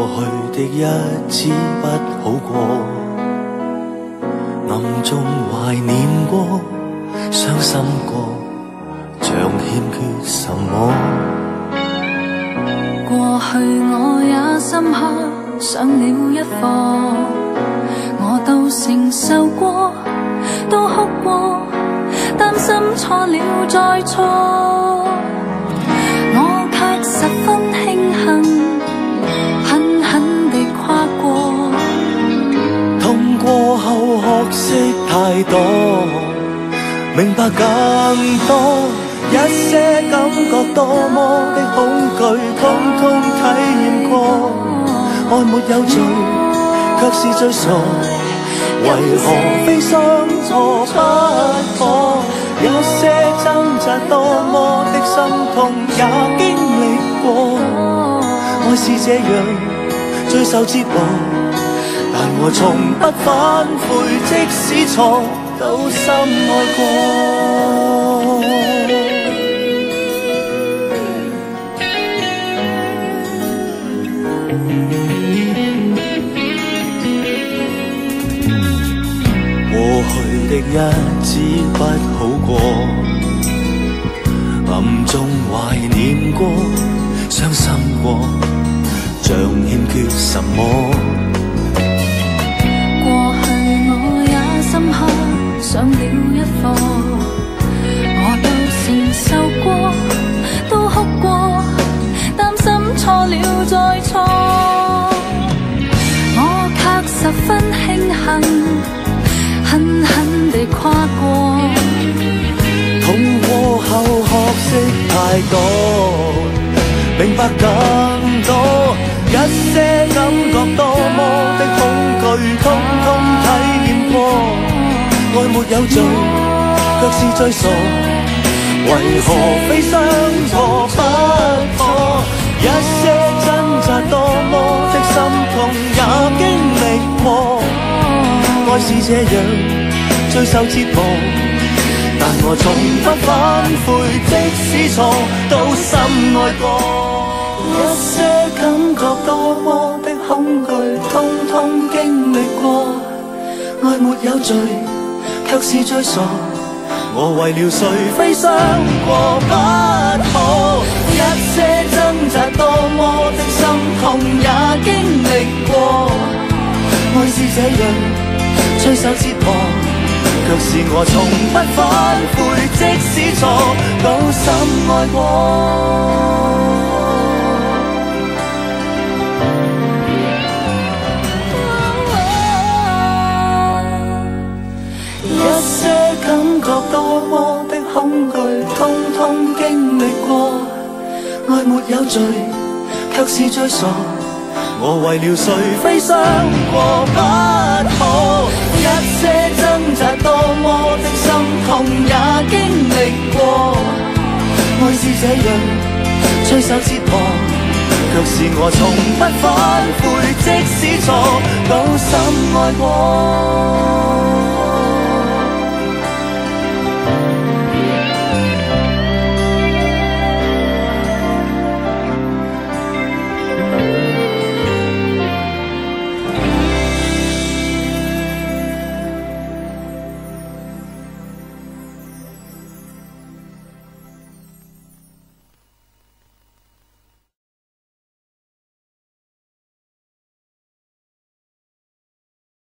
去的日子不好過，暗中懷念過，傷心過，像欠缺什麼。 過去我也深刻上了一課，我都承受過，都哭過，擔心錯了再錯，我卻十分慶幸，狠狠地跨過。 痛過後學識太多，明白更多，一些感覺多麼的恐懼，通通體驗過。愛沒有罪，卻是最傻，為何非相錯不可？有些掙扎多麼的心痛也經歷過，愛是這樣最受折磨，但我從不反悔，即使錯都深愛過。過去的日子不好過，暗中懷念過，傷心過，像欠缺什麼。 過去我也深刻上了一課，我都承受過，都哭過，擔心錯了再錯，我卻十分慶幸，狠狠地跨過。 痛過後學識太多，明白更多，一些感覺多麼的恐懼，通通體驗過。愛沒有罪，卻是最傻，為何非相錯不可？一些掙扎多麼的心痛也經歷過，愛是這樣最受折磨，但我從不反悔，即使錯都深愛過。一些感覺多麼的恐懼，通通經歷過。愛沒有罪，卻是最傻，我為了誰非傷過不可。一些掙扎多麼的心痛也經歷過，愛是這樣最受折磨，卻是我從不反悔，即使錯都深愛過。一些感覺多麼的恐懼，通通經歷過。愛沒有罪，卻是最傻，我為了誰非傷過不可。一些掙扎多麼的心痛也經歷過，愛是這樣最受折磨，卻是我從不反悔，即使錯都深愛過。